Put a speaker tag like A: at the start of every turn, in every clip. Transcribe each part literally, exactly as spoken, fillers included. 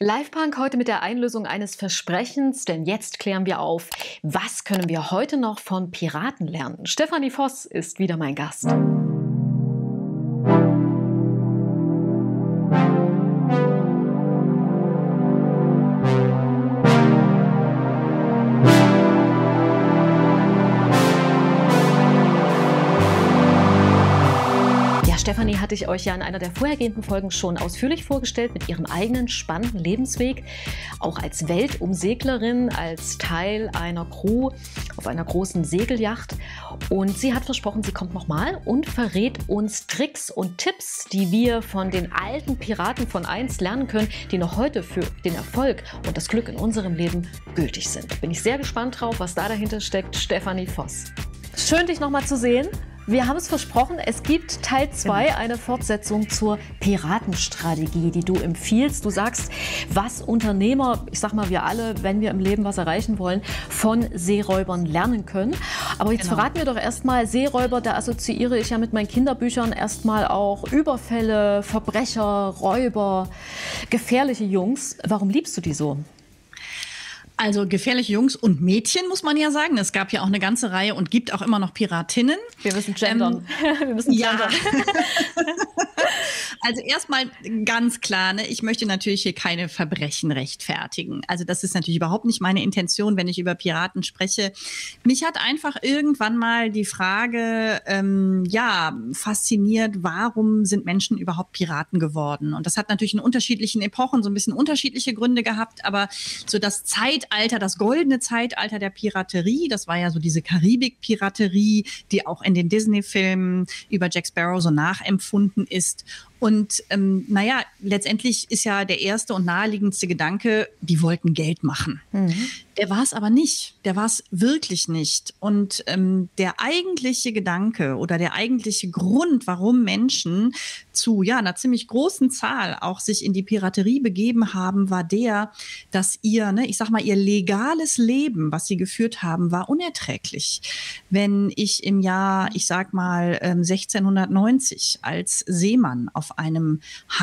A: Livepunk heute mit der Einlösung eines Versprechens, denn jetzt klären wir auf, was können wir heute noch von Piraten lernen. Stefanie Voss ist wieder mein Gast. Stefanie hatte ich euch ja in einer der vorhergehenden Folgen schon ausführlich vorgestellt mit ihrem eigenen spannenden Lebensweg, auch als Weltumseglerin, als Teil einer Crew auf einer großen Segelyacht. Und sie hat versprochen, sie kommt nochmal und verrät uns Tricks und Tipps, die wir von den alten Piraten von einst lernen können, die noch heute für den Erfolg und das Glück in unserem Leben gültig sind. Bin ich sehr gespannt drauf, was da dahinter steckt. Stefanie Voss. Schön, dich nochmal zu sehen. Wir haben es versprochen, es gibt Teil zwei, eine Fortsetzung zur Piratenstrategie, die du empfiehlst. Du sagst, was Unternehmer, ich sag mal wir alle, wenn wir im Leben was erreichen wollen, von Seeräubern lernen können. Aber jetzt genau. Verraten wir doch erstmal, Seeräuber, da assoziiere ich ja mit meinen Kinderbüchern erstmal auch Überfälle, Verbrecher, Räuber, gefährliche Jungs. Warum liebst du die so?
B: Also gefährliche Jungs und Mädchen, muss man ja sagen. Es gab ja auch eine ganze Reihe und gibt auch immer noch Piratinnen.
A: Wir müssen gendern. Ähm, Wir müssen gendern.
B: Ja. Also erstmal ganz klar, ne, ich möchte natürlich hier keine Verbrechen rechtfertigen. Also das ist natürlich überhaupt nicht meine Intention, wenn ich über Piraten spreche. Mich hat einfach irgendwann mal die Frage, ähm, ja, fasziniert, warum sind Menschen überhaupt Piraten geworden? Und das hat natürlich in unterschiedlichen Epochen so ein bisschen unterschiedliche Gründe gehabt, aber so das Zeitalter, das goldene Zeitalter der Piraterie, das war ja so diese Karibik-Piraterie, die auch in den Disney-Filmen über Jack Sparrow so nachempfunden ist. Und ähm, naja, letztendlich ist ja der erste und naheliegendste Gedanke, die wollten Geld machen. Mhm. Der war es aber nicht. Der war es wirklich nicht. Und ähm, der eigentliche Gedanke oder der eigentliche Grund, warum Menschen zu ja einer ziemlich großen Zahl auch sich in die Piraterie begeben haben, war der, dass ihr, ne, ich sag mal, ihr legales Leben, was sie geführt haben, war unerträglich. Wenn ich im Jahr, ich sag mal, ähm, sechzehnhundertneunzig als Seemann auf einem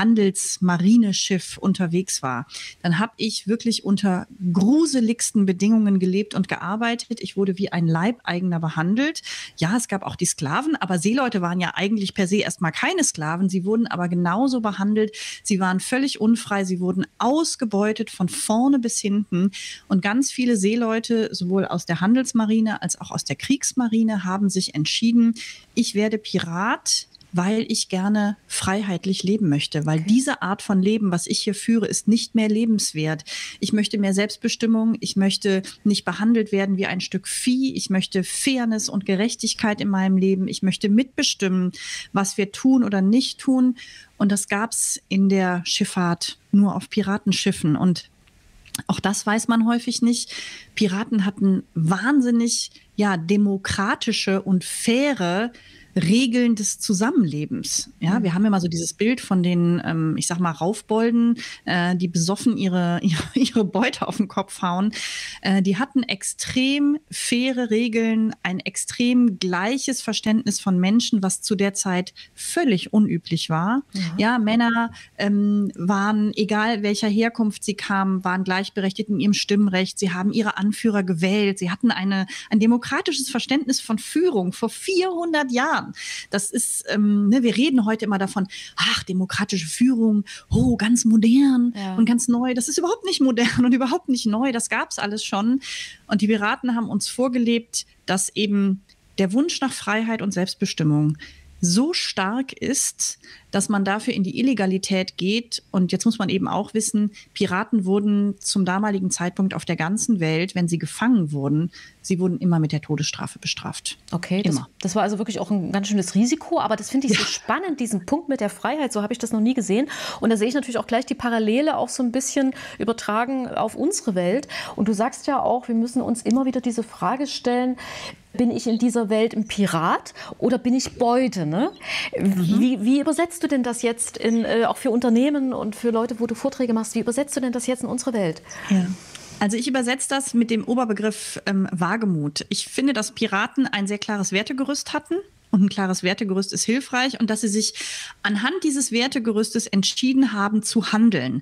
B: Handelsmarineschiff unterwegs war, dann habe ich wirklich unter gruseligsten Bedingungen gelebt und gearbeitet. Ich wurde wie ein Leibeigener behandelt. Ja, es gab auch die Sklaven, aber Seeleute waren ja eigentlich per se erstmal keine Sklaven. Sie wurden aber genauso behandelt. Sie waren völlig unfrei. Sie wurden ausgebeutet von vorne bis hinten. Und ganz viele Seeleute, sowohl aus der Handelsmarine als auch aus der Kriegsmarine, haben sich entschieden, ich werde Pirat, weil ich gerne freiheitlich leben möchte, weil diese Art von Leben, was ich hier führe, ist nicht mehr lebenswert. Ich möchte mehr Selbstbestimmung, ich möchte nicht behandelt werden wie ein Stück Vieh, ich möchte Fairness und Gerechtigkeit in meinem Leben, ich möchte mitbestimmen, was wir tun oder nicht tun. Und das gab's in der Schifffahrt nur auf Piratenschiffen. Und auch das weiß man häufig nicht. Piraten hatten wahnsinnig, ja, demokratische und faire Regeln des Zusammenlebens. Ja, wir haben immer so dieses Bild von den, ähm, ich sag mal, Raufbolden, äh, die besoffen ihre, ihre, ihre Beute auf den Kopf hauen. Äh, die hatten extrem faire Regeln, ein extrem gleiches Verständnis von Menschen, was zu der Zeit völlig unüblich war. Ja, ja Männer ähm, waren, egal welcher Herkunft sie kamen, waren gleichberechtigt in ihrem Stimmrecht. Sie haben ihre Anführer gewählt. Sie hatten eine, ein demokratisches Verständnis von Führung vor vierhundert Jahren. Das ist, ähm, ne, wir reden heute immer davon, ach, demokratische Führung, oh, ganz modern ja. und ganz neu. Das ist überhaupt nicht modern und überhaupt nicht neu. Das gab's alles schon. Und die Piraten haben uns vorgelebt, dass eben der Wunsch nach Freiheit und Selbstbestimmung so stark ist, dass man dafür in die Illegalität geht. Und jetzt muss man eben auch wissen, Piraten wurden zum damaligen Zeitpunkt auf der ganzen Welt, wenn sie gefangen wurden, sie wurden immer mit der Todesstrafe bestraft.
A: Okay, das, das war also wirklich auch ein ganz schönes Risiko. Aber das finde ich ja. so spannend, diesen Punkt mit der Freiheit. So habe ich das noch nie gesehen. Und da sehe ich natürlich auch gleich die Parallele auch so ein bisschen übertragen auf unsere Welt. Und du sagst ja auch, wir müssen uns immer wieder diese Frage stellen, bin ich in dieser Welt ein Pirat oder bin ich Beute? Ne? Mhm. Wie, wie übersetzt du denn das jetzt in, äh, auch für Unternehmen und für Leute, wo du Vorträge machst? Wie übersetzt du denn das jetzt in unsere Welt?
B: Ja. Also ich übersetze das mit dem Oberbegriff ähm, Wagemut. Ich finde, dass Piraten ein sehr klares Wertegerüst hatten. Und ein klares Wertegerüst ist hilfreich. Und dass sie sich anhand dieses Wertegerüstes entschieden haben zu handeln.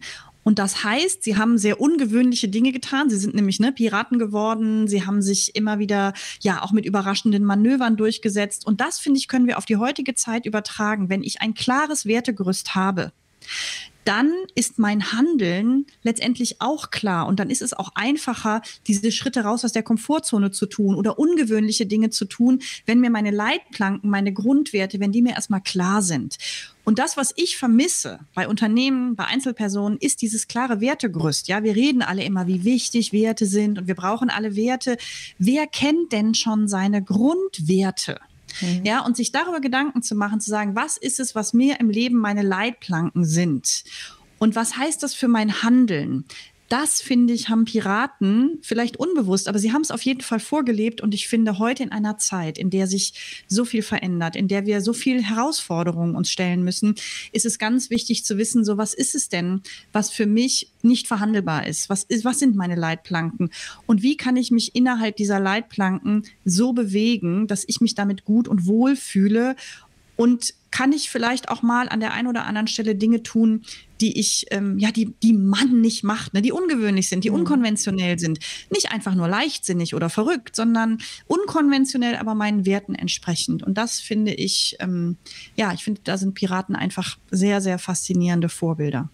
B: Und das heißt, sie haben sehr ungewöhnliche Dinge getan. Sie sind nämlich ne, Piraten geworden. Sie haben sich immer wieder ja auch mit überraschenden Manövern durchgesetzt. Und das, finde ich, können wir auf die heutige Zeit übertragen. Wenn ich ein klares Wertegerüst habe, dann ist mein Handeln letztendlich auch klar. Und dann ist es auch einfacher, diese Schritte raus aus der Komfortzone zu tun oder ungewöhnliche Dinge zu tun, wenn mir meine Leitplanken, meine Grundwerte, wenn die mir erstmal klar sind. Und das, was ich vermisse bei Unternehmen, bei Einzelpersonen, ist dieses klare Wertegerüst. Ja, wir reden alle immer, wie wichtig Werte sind und wir brauchen alle Werte. Wer kennt denn schon seine Grundwerte? Mhm. Ja, und sich darüber Gedanken zu machen, zu sagen, was ist es, was mir im Leben meine Leitplanken sind? Und was heißt das für mein Handeln? Das, finde ich, haben Piraten vielleicht unbewusst, aber sie haben es auf jeden Fall vorgelebt. Und ich finde, heute in einer Zeit, in der sich so viel verändert, in der wir so viel Herausforderungen uns stellen müssen, ist es ganz wichtig zu wissen, so was ist es denn, was für mich nicht verhandelbar ist? Was ist, was sind meine Leitplanken? Und wie kann ich mich innerhalb dieser Leitplanken so bewegen, dass ich mich damit gut und wohl fühle? Und kann ich vielleicht auch mal an der einen oder anderen Stelle Dinge tun, die ich, ähm, ja, die, die man nicht macht, ne, die ungewöhnlich sind, die mhm. unkonventionell sind. Nicht einfach nur leichtsinnig oder verrückt, sondern unkonventionell, aber meinen Werten entsprechend. Und das finde ich, ähm, ja, ich finde, da sind Piraten einfach sehr, sehr faszinierende Vorbilder.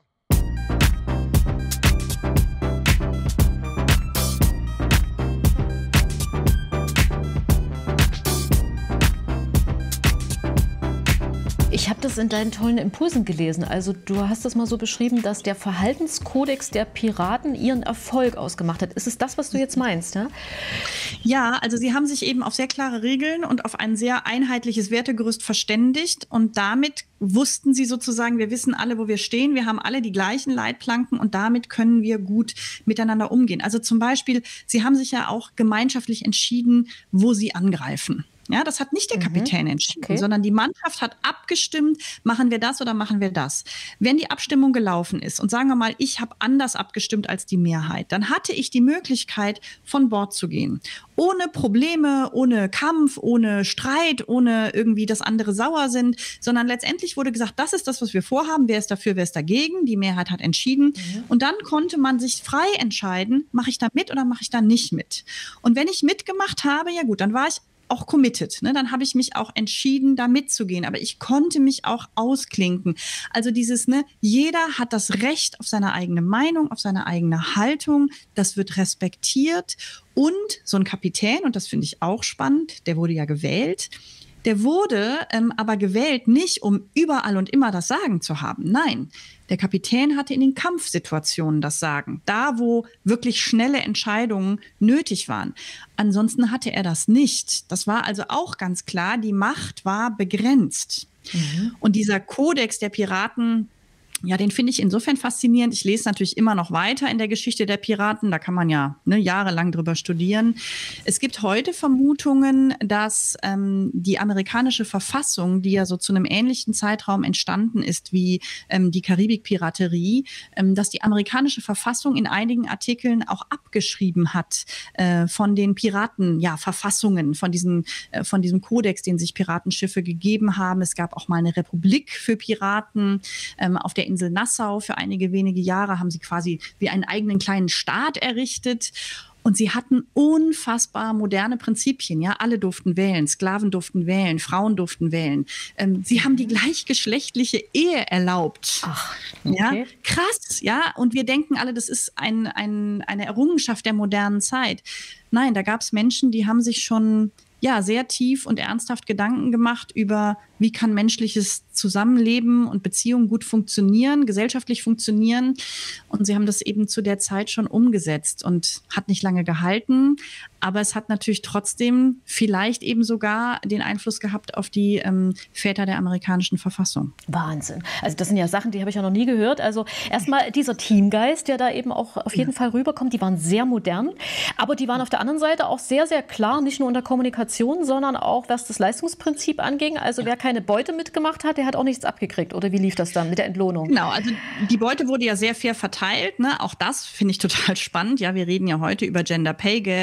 A: Ich habe das in deinen tollen Impulsen gelesen. Also du hast das mal so beschrieben, dass der Verhaltenskodex der Piraten ihren Erfolg ausgemacht hat. Ist es das, was du jetzt meinst? Ja,
B: ja, also sie haben sich eben auf sehr klare Regeln und auf ein sehr einheitliches Wertegerüst verständigt. Und damit wussten sie sozusagen, wir wissen alle, wo wir stehen. Wir haben alle die gleichen Leitplanken und damit können wir gut miteinander umgehen. Also zum Beispiel, sie haben sich ja auch gemeinschaftlich entschieden, wo sie angreifen. Ja, das hat nicht der Kapitän entschieden, okay. sondern die Mannschaft hat abgestimmt, machen wir das oder machen wir das. Wenn die Abstimmung gelaufen ist und sagen wir mal, ich habe anders abgestimmt als die Mehrheit, dann hatte ich die Möglichkeit, von Bord zu gehen. Ohne Probleme, ohne Kampf, ohne Streit, ohne irgendwie, dass andere sauer sind, sondern letztendlich wurde gesagt, das ist das, was wir vorhaben, wer ist dafür, wer ist dagegen, die Mehrheit hat entschieden. Mhm. Und dann konnte man sich frei entscheiden, mache ich da mit oder mache ich da nicht mit. Und wenn ich mitgemacht habe, ja gut, dann war ich auch committed, ne? Dann habe ich mich auch entschieden, da mitzugehen. Aber ich konnte mich auch ausklinken. Also dieses, ne, jeder hat das Recht auf seine eigene Meinung, auf seine eigene Haltung. Das wird respektiert. Und so ein Kapitän, und das finde ich auch spannend, der wurde ja gewählt, der wurde ähm, aber gewählt nicht, um überall und immer das Sagen zu haben. Nein, der Kapitän hatte in den Kampfsituationen das Sagen. Da, wo wirklich schnelle Entscheidungen nötig waren. Ansonsten hatte er das nicht. Das war also auch ganz klar, die Macht war begrenzt. Mhm. Und dieser Kodex der Piraten, ja, den finde ich insofern faszinierend. Ich lese natürlich immer noch weiter in der Geschichte der Piraten. Da kann man ja ne, jahrelang drüber studieren. Es gibt heute Vermutungen, dass ähm, die amerikanische Verfassung, die ja so zu einem ähnlichen Zeitraum entstanden ist wie ähm, die Karibik-Piraterie, ähm, dass die amerikanische Verfassung in einigen Artikeln auch abgeschrieben hat äh, von den Piraten, ja, Verfassungen, von diesem, äh, von diesem Kodex, den sich Piratenschiffe gegeben haben. Es gab auch mal eine Republik für Piraten ähm, auf der Insel Nassau. Für einige wenige Jahre haben sie quasi wie einen eigenen kleinen Staat errichtet. Und sie hatten unfassbar moderne Prinzipien. Ja, alle durften wählen, Sklaven durften wählen, Frauen durften wählen. Ähm, sie haben die gleichgeschlechtliche Ehe erlaubt.
A: Ach, okay.
B: Ja, krass, ja. Und wir denken alle, das ist ein, ein, eine Errungenschaft der modernen Zeit. Nein, da gab es Menschen, die haben sich schon ja sehr tief und ernsthaft Gedanken gemacht über, wie kann menschliches Zusammenleben und Beziehungen gut funktionieren, gesellschaftlich funktionieren. Und sie haben das eben zu der Zeit schon umgesetzt und hat nicht lange gehalten. Aber es hat natürlich trotzdem vielleicht eben sogar den Einfluss gehabt auf die ähm, Väter der amerikanischen Verfassung.
A: Wahnsinn. Also das sind ja Sachen, die habe ich ja noch nie gehört. Also erstmal dieser Teamgeist, der da eben auch auf jeden ja. Fall rüberkommt, die waren sehr modern. Aber die waren auf der anderen Seite auch sehr, sehr klar, nicht nur in der Kommunikation, sondern auch, was das Leistungsprinzip anging. Also ja. wer keine Beute mitgemacht hat, der hat auch nichts abgekriegt. Oder wie lief das dann mit der Entlohnung?
B: Genau, also die Beute wurde ja sehr fair verteilt. Ne? Auch das finde ich total spannend. Ja, wir reden ja heute über Gender Pay Gap und Transparenz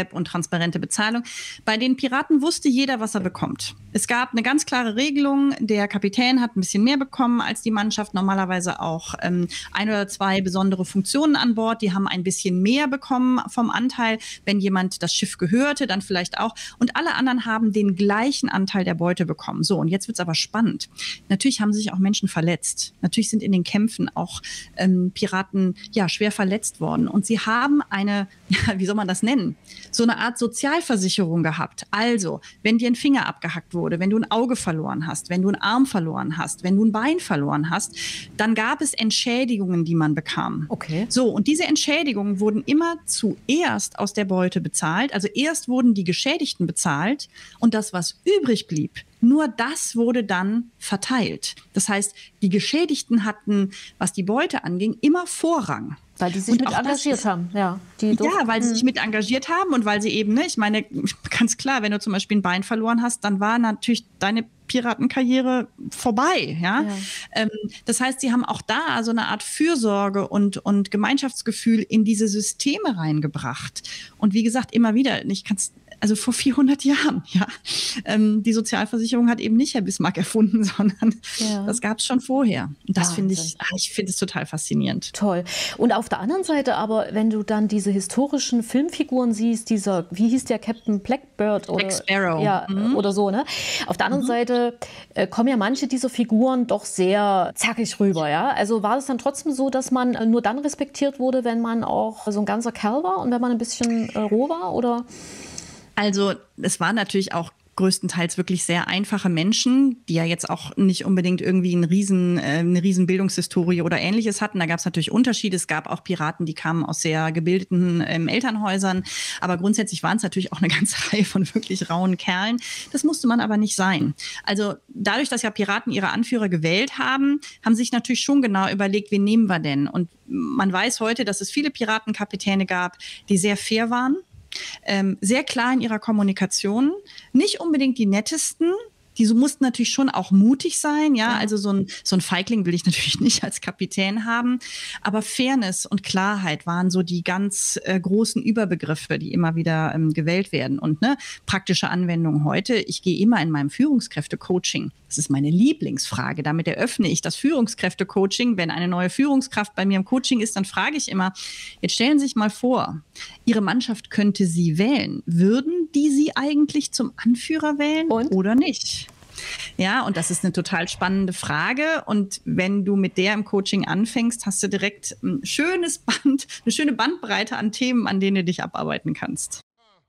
B: transparente Bezahlung. Bei den Piraten wusste jeder, was er bekommt. Es gab eine ganz klare Regelung. Der Kapitän hat ein bisschen mehr bekommen als die Mannschaft. Normalerweise auch ähm, ein oder zwei besondere Funktionen an Bord. Die haben ein bisschen mehr bekommen vom Anteil. Wenn jemand das Schiff gehörte, dann vielleicht auch. Und alle anderen haben den gleichen Anteil der Beute bekommen. So, und jetzt wird's aber spannend. Natürlich haben sich auch Menschen verletzt. Natürlich sind in den Kämpfen auch ähm, Piraten ja schwer verletzt worden. Und sie haben eine, ja, wie soll man das nennen? So eine Art Sozialversicherung gehabt. Also, wenn dir ein Finger abgehackt wurde, wenn du ein Auge verloren hast, wenn du einen Arm verloren hast, wenn du ein Bein verloren hast, dann gab es Entschädigungen, die man bekam.
A: Okay.
B: So, und diese Entschädigungen wurden immer zuerst aus der Beute bezahlt. Also erst wurden die Geschädigten bezahlt und das, was übrig blieb, nur das wurde dann verteilt. Das heißt, die Geschädigten hatten, was die Beute anging, immer Vorrang.
A: Weil die sich
B: Und
A: mit
B: auch das
A: engagiert
B: ist-
A: haben. Ja, die
B: Ja,
A: durften-
B: weil sie sich mit engagiert haben und weil sie eben, ne, ich meine, ganz klar, wenn du zum Beispiel ein Bein verloren hast, dann war natürlich deine Piratenkarriere vorbei, ja.
A: Ja.
B: Ähm, das heißt, sie haben auch da so eine Art Fürsorge und, und Gemeinschaftsgefühl in diese Systeme reingebracht. Und wie gesagt, immer wieder, ich kann's, also vor vierhundert Jahren, ja. Ähm, die Sozialversicherung hat eben nicht Herr Bismarck erfunden, sondern
A: Ja.
B: das gab es schon vorher. Und das finde ich,
A: Wahnsinn.
B: ah, ich finde es total faszinierend.
A: Toll. Und auf der anderen Seite aber, wenn du dann diese historischen Filmfiguren siehst, dieser, wie hieß der, Captain Blackbird oder,
B: Jack Sparrow.
A: Ja,
B: Mhm.
A: oder so, ne? Auf der anderen Seite äh, kommen ja manche dieser Figuren doch sehr zackig rüber, ja? Also war es dann trotzdem so, dass man äh, nur dann respektiert wurde, wenn man auch so ein ganzer Kerl war und wenn man ein bisschen äh, roh war, oder?
B: Also es war natürlich auch größtenteils wirklich sehr einfache Menschen, die ja jetzt auch nicht unbedingt irgendwie einen riesen, äh, eine riesen Bildungshistorie oder Ähnliches hatten. Da gab es natürlich Unterschiede. Es gab auch Piraten, die kamen aus sehr gebildeten ähm, Elternhäusern. Aber grundsätzlich waren es natürlich auch eine ganze Reihe von wirklich rauen Kerlen. Das musste man aber nicht sein. Also dadurch, dass ja Piraten ihre Anführer gewählt haben, haben sich natürlich schon genau überlegt, wen nehmen wir denn? Und man weiß heute, dass es viele Piratenkapitäne gab, die sehr fair waren. Ähm, sehr klar in ihrer Kommunikation, nicht unbedingt die nettesten. Die so mussten natürlich schon auch mutig sein, ja. Also so ein, so ein Feigling will ich natürlich nicht als Kapitän haben. Aber Fairness und Klarheit waren so die ganz äh, großen Überbegriffe, die immer wieder ähm, gewählt werden. Und ne, praktische Anwendung heute. Ich gehe immer in meinem Führungskräfte-Coaching. Das ist meine Lieblingsfrage. Damit eröffne ich das Führungskräfte-Coaching. Wenn eine neue Führungskraft bei mir im Coaching ist, dann frage ich immer, jetzt stellen Sie sich mal vor, Ihre Mannschaft könnte Sie wählen. Würden die Sie eigentlich zum Anführer wählen
A: Und?
B: oder nicht? Ja, und das ist eine total spannende Frage. Und wenn du mit der im Coaching anfängst, hast du direkt ein schönes Band, eine schöne Bandbreite an Themen, an denen du dich abarbeiten kannst.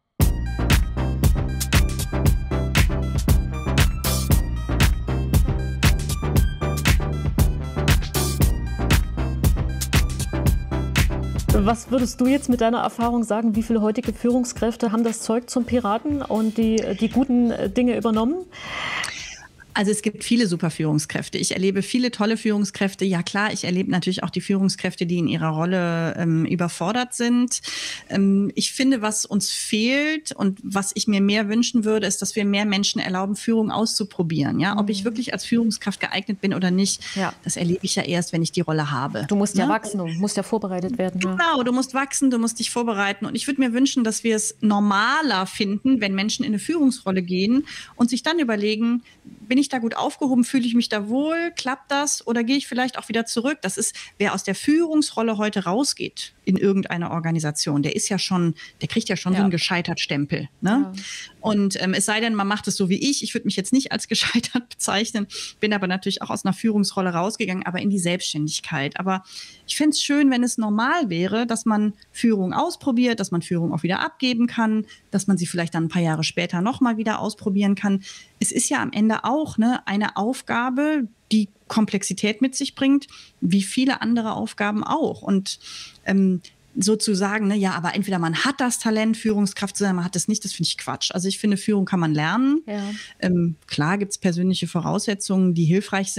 A: Was würdest du jetzt mit deiner Erfahrung sagen, wie viele heutige Führungskräfte haben das Zeug zum Piraten und die, die guten Dinge übernommen?
B: Also es gibt viele super Führungskräfte. Ich erlebe viele tolle Führungskräfte. Ja klar, ich erlebe natürlich auch die Führungskräfte, die in ihrer Rolle ähm, überfordert sind. Ähm, ich finde, was uns fehlt und was ich mir mehr wünschen würde, ist, dass wir mehr Menschen erlauben, Führung auszuprobieren. Ja, ob ich wirklich als Führungskraft geeignet bin oder nicht,
A: Ja.
B: das erlebe ich ja erst, wenn ich die Rolle habe.
A: Du musst ja
B: Ne?
A: wachsen, du musst ja vorbereitet werden. Ja.
B: Genau, du musst wachsen, du musst dich vorbereiten. Und ich würde mir wünschen, dass wir es normaler finden, wenn Menschen in eine Führungsrolle gehen und sich dann überlegen, bin ich da gut aufgehoben, fühle ich mich da wohl, klappt das oder gehe ich vielleicht auch wieder zurück? Das ist, wer aus der Führungsrolle heute rausgeht in irgendeiner Organisation, der ist ja schon, der kriegt ja schon
A: Ja.
B: so einen gescheitert Stempel. Ne?
A: Ja.
B: Und ähm, es sei denn, man macht es so wie ich. Ich würde mich jetzt nicht als gescheitert bezeichnen, bin aber natürlich auch aus einer Führungsrolle rausgegangen, aber in die Selbstständigkeit. Aber ich fände es schön, wenn es normal wäre, dass man Führung ausprobiert, dass man Führung auch wieder abgeben kann, dass man sie vielleicht dann ein paar Jahre später nochmal wieder ausprobieren kann. Es ist ja am Ende auch ne, eine Aufgabe, die Komplexität mit sich bringt, wie viele andere Aufgaben auch. Und ähm, sozusagen, ne, ja, aber entweder man hat das Talent, Führungskraft zu sein, man hat es nicht, das finde ich Quatsch. Also ich finde, Führung kann man lernen.
A: Ja.
B: Ähm, klar gibt es persönliche Voraussetzungen, die hilfreich sind.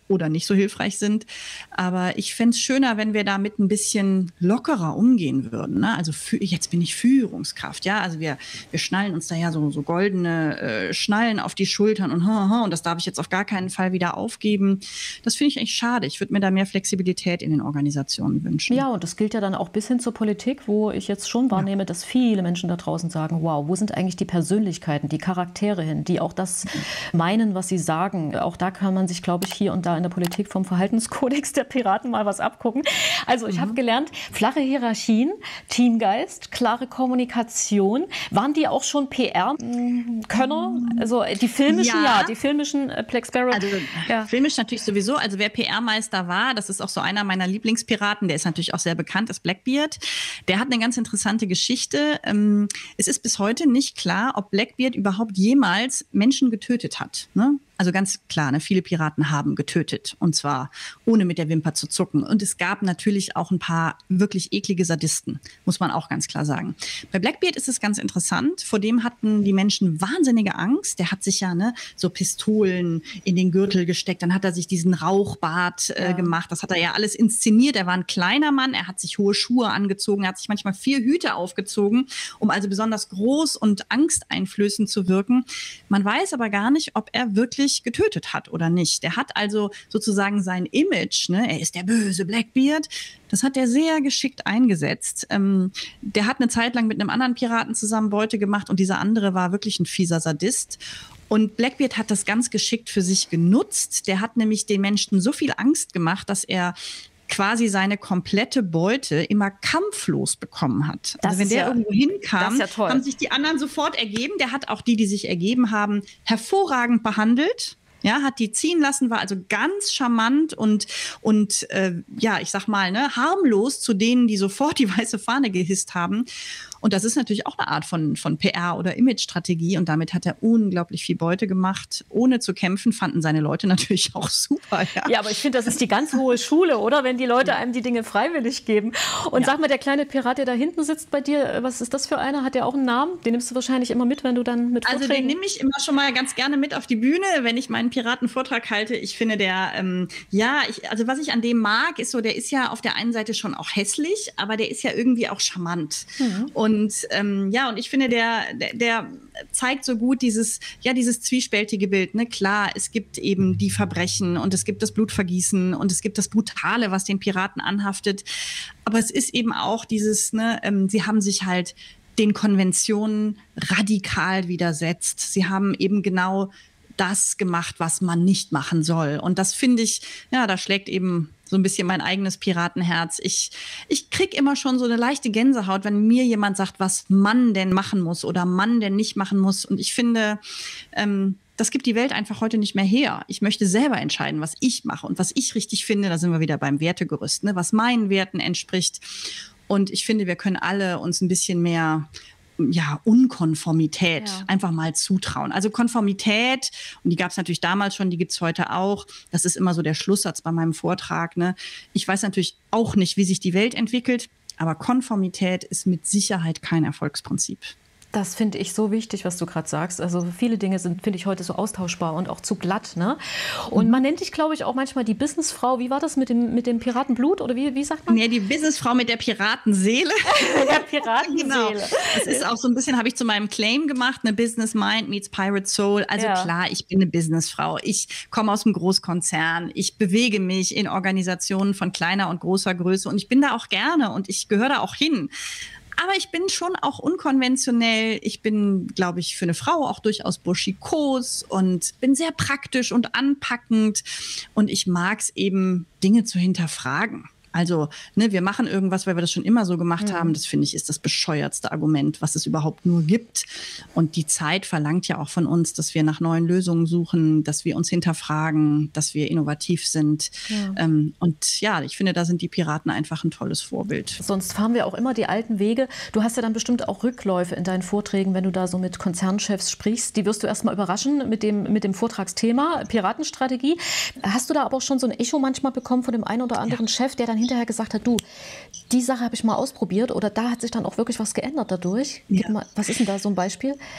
B: oder nicht so hilfreich sind. Aber ich fände es schöner, wenn wir damit ein bisschen lockerer umgehen würden. Ne? Also für, jetzt bin ich Führungskraft, ja. Also wir, wir schnallen uns da ja so, so goldene äh, Schnallen auf die Schultern und, und das darf ich jetzt auf gar keinen Fall wieder aufgeben. Das finde ich echt schade. Ich würde mir da mehr Flexibilität in den Organisationen wünschen.
A: Ja, und das gilt ja dann auch bis hin zur Politik, wo ich jetzt schon wahrnehme, ja. dass viele Menschen da draußen sagen, wow, wo sind eigentlich die Persönlichkeiten, die Charaktere hin, die auch das meinen, was sie sagen. Auch da kann man sich, glaube ich, hier und da in der Politik vom Verhaltenskodex der Piraten mal was abgucken. Also ich mhm. habe gelernt, flache Hierarchien, Teamgeist, klare Kommunikation. Waren die auch schon P R-Könner? Also die filmischen, ja, ja die filmischen äh, Black Sparrow.
B: Also ja. filmisch natürlich sowieso. Also wer P R-Meister war, das ist auch so einer meiner Lieblingspiraten, der ist natürlich auch sehr bekannt, ist Blackbeard. Der hat eine ganz interessante Geschichte. Ähm, es ist bis heute nicht klar, ob Blackbeard überhaupt jemals Menschen getötet hat. Ne? Also ganz klar, ne, viele Piraten haben getötet und zwar ohne mit der Wimper zu zucken. Und es gab natürlich auch ein paar wirklich eklige Sadisten, muss man auch ganz klar sagen. Bei Blackbeard ist es ganz interessant, vor dem hatten die Menschen wahnsinnige Angst. Der hat sich ja ne, so Pistolen in den Gürtel gesteckt, dann hat er sich diesen Rauchbart äh, ja. gemacht. Das hat er ja alles inszeniert. Er war ein kleiner Mann, er hat sich hohe Schuhe angezogen, er hat sich manchmal vier Hüte aufgezogen, um also besonders groß und angsteinflößend zu wirken. Man weiß aber gar nicht, ob er wirklich getötet hat oder nicht. Der hat also sozusagen sein Image, ne, er ist der böse Blackbeard, das hat er sehr geschickt eingesetzt. Ähm, der hat eine Zeit lang mit einem anderen Piraten zusammen Beute gemacht und dieser andere war wirklich ein fieser Sadist. Und Blackbeard hat das ganz geschickt für sich genutzt. Der hat nämlich den Menschen so viel Angst gemacht, dass er quasi seine komplette Beute immer kampflos bekommen hat.
A: Das
B: also wenn der
A: ja,
B: irgendwo hinkam,
A: ja
B: haben sich die anderen sofort ergeben. Der hat auch die, die sich ergeben haben, hervorragend behandelt. Ja, hat die ziehen lassen, war also ganz charmant und, und äh, ja, ich sag mal, ne, harmlos zu denen, die sofort die weiße Fahne gehisst haben. Und das ist natürlich auch eine Art von, von P R oder Image-Strategie. Und damit hat er unglaublich viel Beute gemacht. Ohne zu kämpfen, fanden seine Leute natürlich auch super. Ja,
A: ja aber ich finde, das ist die ganz hohe Schule, oder? Wenn die Leute einem die Dinge freiwillig geben. Und ja. sag mal, der kleine Pirat, der da hinten sitzt bei dir, was ist das für einer? Hat der auch einen Namen? Den nimmst du wahrscheinlich immer mit, wenn du dann mit
B: Also
A: Vorträgen...
B: den nehme ich immer schon mal ganz gerne mit auf die Bühne, wenn ich meinen Piratenvortrag halte. Ich finde der, ähm, ja, ich, also was ich an dem mag, ist so, der ist ja auf der einen Seite schon auch hässlich, aber der ist ja irgendwie auch charmant. Mhm. Und Und ähm, ja, und ich finde, der, der, der zeigt so gut dieses, ja, dieses zwiespältige Bild. Ne? Klar, es gibt eben die Verbrechen und es gibt das Blutvergießen und es gibt das Brutale, was den Piraten anhaftet. Aber es ist eben auch dieses, ne, ähm, sie haben sich halt den Konventionen radikal widersetzt. Sie haben eben genau das gemacht, was man nicht machen soll. Und das finde ich, ja, da schlägt eben so ein bisschen mein eigenes Piratenherz. Ich, ich krieg immer schon so eine leichte Gänsehaut, wenn mir jemand sagt, was man denn machen muss oder man denn nicht machen muss. Und ich finde, ähm, das gibt die Welt einfach heute nicht mehr her. Ich möchte selber entscheiden, was ich mache und was ich richtig finde. Da sind wir wieder beim Wertegerüst, ne? Was meinen Werten entspricht. Und ich finde, wir können alle uns ein bisschen mehr ja, Unkonformität ja. einfach mal zutrauen. Also Konformität, und die gab es natürlich damals schon, die gibt es heute auch. Das ist immer so der Schlusssatz bei meinem Vortrag. Ne? Ich weiß natürlich auch nicht, wie sich die Welt entwickelt, aber Konformität ist mit Sicherheit kein Erfolgsprinzip.
A: Das finde ich so wichtig, was du gerade sagst. Also viele Dinge sind, finde ich, heute so austauschbar und auch zu glatt. Ne? Und man nennt dich, glaube ich, auch manchmal die Businessfrau. Wie war das mit dem, mit dem Piratenblut? Oder wie, wie sagt man?
B: Ja, die Businessfrau mit der Piratenseele.
A: Der Piratenseele. Genau.
B: Das ist auch so ein bisschen, habe ich zu meinem Claim gemacht, eine Business Mind meets Pirate Soul. Also ja. klar, ich bin eine Businessfrau. Ich komme aus einem Großkonzern. Ich bewege mich in Organisationen von kleiner und großer Größe. Und ich bin da auch gerne und ich gehöre da auch hin. Aber ich bin schon auch unkonventionell. Ich bin, glaube ich, für eine Frau auch durchaus burschikos und bin sehr praktisch und anpackend. Und ich mag es eben, Dinge zu hinterfragen. Also, ne, wir machen irgendwas, weil wir das schon immer so gemacht mhm. haben. Das, finde ich, ist das bescheuertste Argument, was es überhaupt nur gibt. Und die Zeit verlangt ja auch von uns, dass wir nach neuen Lösungen suchen, dass wir uns hinterfragen, dass wir innovativ sind. Ja. Ähm, und ja, ich finde, da sind die Piraten einfach ein tolles Vorbild.
A: Sonst fahren wir auch immer die alten Wege. Du hast ja dann bestimmt auch Rückläufe in deinen Vorträgen, wenn du da so mit Konzernchefs sprichst. Die wirst du erst mal überraschen mit dem, mit dem Vortragsthema Piratenstrategie. Hast du da aber auch schon so ein Echo manchmal bekommen von dem einen oder anderen ja. Chef, der dann hinterher gesagt hat, du, die Sache habe ich mal ausprobiert oder da hat sich dann auch wirklich was geändert dadurch?
B: Ja.
A: Mal, was ist denn da so ein Beispiel?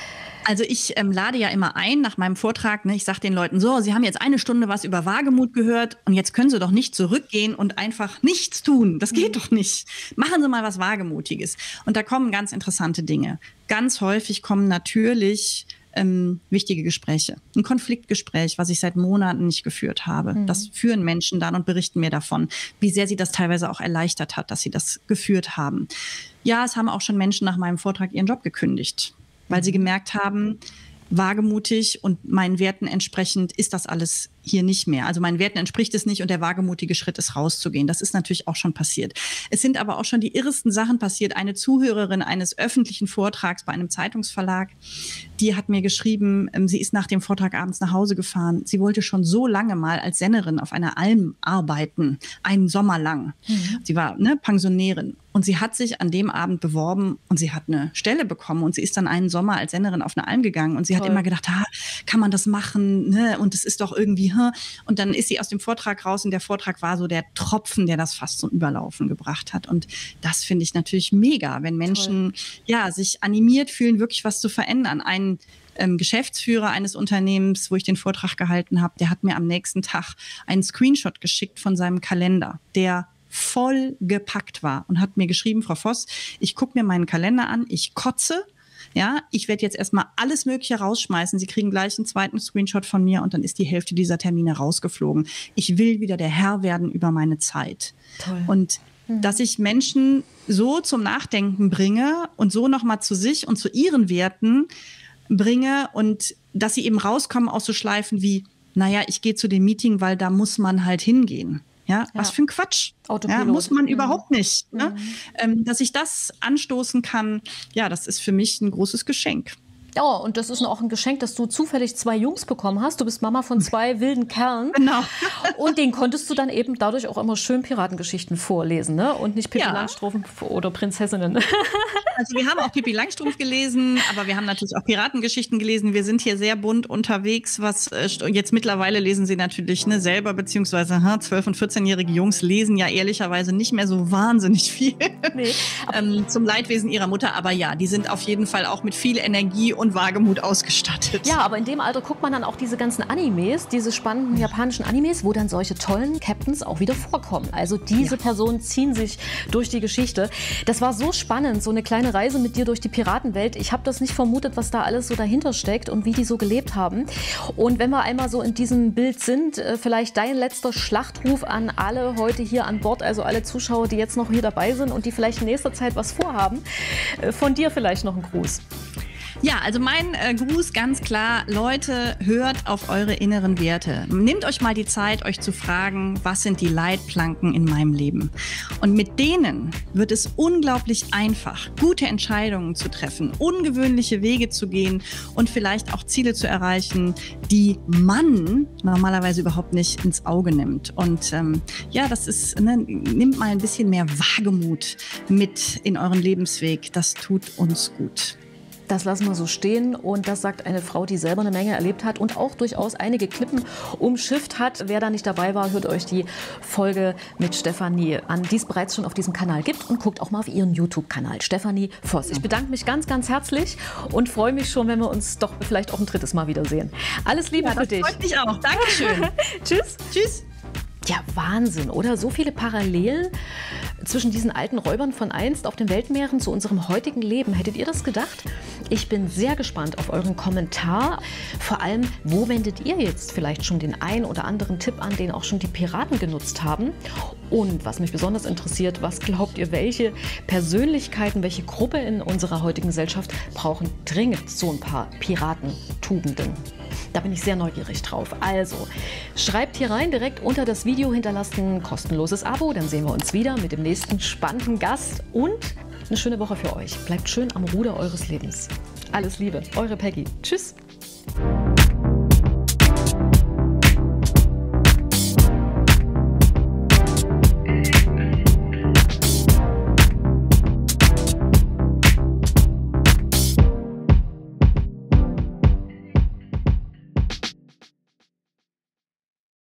B: Also ich ähm, lade ja immer ein nach meinem Vortrag. Ne, ich sage den Leuten so, Sie haben jetzt eine Stunde was über Wagemut gehört und jetzt können Sie doch nicht zurückgehen und einfach nichts tun. Das geht mhm. doch nicht. Machen Sie mal was Wagemutiges. Und da kommen ganz interessante Dinge. Ganz häufig kommen natürlich ähm, wichtige Gespräche. Ein Konfliktgespräch, was ich seit Monaten nicht geführt habe. Mhm. Das führen Menschen dann und berichten mir davon, wie sehr sie das teilweise auch erleichtert hat, dass sie das geführt haben. Ja, es haben auch schon Menschen nach meinem Vortrag ihren Job gekündigt, weil sie gemerkt haben, wagemutig und meinen Werten entsprechend ist das alles hier nicht mehr. Also meinen Werten entspricht es nicht und der wagemutige Schritt ist rauszugehen. Das ist natürlich auch schon passiert. Es sind aber auch schon die irresten Sachen passiert. Eine Zuhörerin eines öffentlichen Vortrags bei einem Zeitungsverlag, die hat mir geschrieben, sie ist nach dem Vortrag abends nach Hause gefahren. Sie wollte schon so lange mal als Sennerin auf einer Alm arbeiten, einen Sommer lang. Mhm. Sie war ne, Pensionärin. Und sie hat sich an dem Abend beworben und sie hat eine Stelle bekommen und sie ist dann einen Sommer als Sennerin auf eine Alm gegangen und sie Toll. Hat immer gedacht, ah, kann man das machen? Ne? Und es ist doch irgendwie, hm. Und dann ist sie aus dem Vortrag raus und der Vortrag war so der Tropfen, der das fast zum Überlaufen gebracht hat. Und das finde ich natürlich mega, wenn Menschen ja sich animiert fühlen, wirklich was zu verändern. Ein ähm, Geschäftsführer eines Unternehmens, wo ich den Vortrag gehalten habe, der hat mir am nächsten Tag einen Screenshot geschickt von seinem Kalender, der voll gepackt war und hat mir geschrieben, Frau Voss, ich gucke mir meinen Kalender an, ich kotze, ja, ich werde jetzt erstmal alles Mögliche rausschmeißen. Sie kriegen gleich einen zweiten Screenshot von mir und dann ist die Hälfte dieser Termine rausgeflogen. Ich will wieder der Herr werden über meine Zeit. Toll. Und mhm. dass ich Menschen so zum Nachdenken bringe und so nochmal zu sich und zu ihren Werten bringe und dass sie eben rauskommen aus so Schleifen wie, naja, ich gehe zu dem Meeting, weil da muss man halt hingehen. Ja, ja, was für ein Quatsch. Ja, muss man mhm. überhaupt nicht. Ne? Mhm. Ähm, dass ich das anstoßen kann, ja, das ist für mich ein großes Geschenk.
A: Ja, und das ist auch ein Geschenk, dass du zufällig zwei Jungs bekommen hast. Du bist Mama von zwei wilden Kerlen.
B: Genau.
A: Und denen konntest du dann eben dadurch auch immer schön Piratengeschichten vorlesen, ne? Und nicht Pippi ja. Langstrumpf oder Prinzessinnen.
B: Also wir haben auch Pippi Langstrumpf gelesen, aber wir haben natürlich auch Piratengeschichten gelesen. Wir sind hier sehr bunt unterwegs. Was äh, jetzt mittlerweile lesen sie natürlich ne, selber, beziehungsweise zwölf- und vierzehnjährige Jungs lesen ja ehrlicherweise nicht mehr so wahnsinnig viel. Nee. ähm, zum Leidwesen ihrer Mutter. Aber ja, die sind auf jeden Fall auch mit viel Energie und Wagemut ausgestattet.
A: Ja, aber in dem Alter guckt man dann auch diese ganzen Animes, diese spannenden japanischen Animes, wo dann solche tollen Captains auch wieder vorkommen. Also diese ja. Personen ziehen sich durch die Geschichte. Das war so spannend, so eine kleine Reise mit dir durch die Piratenwelt. Ich habe das nicht vermutet, was da alles so dahinter steckt und wie die so gelebt haben. Und wenn wir einmal so in diesem Bild sind, vielleicht dein letzter Schlachtruf an alle heute hier an Bord, also alle Zuschauer, die jetzt noch hier dabei sind und die vielleicht in nächster Zeit was vorhaben. Von dir vielleicht noch ein Gruß.
B: Ja, also mein äh, Gruß ganz klar, Leute, hört auf eure inneren Werte. Nehmt euch mal die Zeit, euch zu fragen, was sind die Leitplanken in meinem Leben? Und mit denen wird es unglaublich einfach, gute Entscheidungen zu treffen, ungewöhnliche Wege zu gehen und vielleicht auch Ziele zu erreichen, die man normalerweise überhaupt nicht ins Auge nimmt. Und ähm, ja, das ist, ne, nehmt mal ein bisschen mehr Wagemut mit in euren Lebensweg. Das tut uns gut.
A: Das lassen wir so stehen und das sagt eine Frau, die selber eine Menge erlebt hat und auch durchaus einige Klippen umschifft hat. Wer da nicht dabei war, hört euch die Folge mit Stefanie an, die es bereits schon auf diesem Kanal gibt und guckt auch mal auf ihren YouTube-Kanal, Stefanie Voss. Ich bedanke mich ganz, ganz herzlich und freue mich schon, wenn wir uns doch vielleicht auch ein drittes Mal wiedersehen. Alles Liebe
B: ja,
A: für dich.
B: Das freut mich auch. Dankeschön.
A: Tschüss.
B: Tschüss.
A: Ja, Wahnsinn, oder? So viele Parallelen zwischen diesen alten Räubern von einst auf den Weltmeeren zu unserem heutigen Leben. Hättet ihr das gedacht? Ich bin sehr gespannt auf euren Kommentar. Vor allem, wo wendet ihr jetzt vielleicht schon den ein oder anderen Tipp an, den auch schon die Piraten genutzt haben? Und was mich besonders interessiert, was glaubt ihr, welche Persönlichkeiten, welche Gruppe in unserer heutigen Gesellschaft brauchen dringend so ein paar Piratentugenden? Da bin ich sehr neugierig drauf. Also, schreibt hier rein direkt unter das Video, hinterlasst ein kostenloses Abo, dann sehen wir uns wieder mit dem nächsten spannenden Gast und eine schöne Woche für euch. Bleibt schön am Ruder eures Lebens. Alles Liebe, eure Peggy. Tschüss.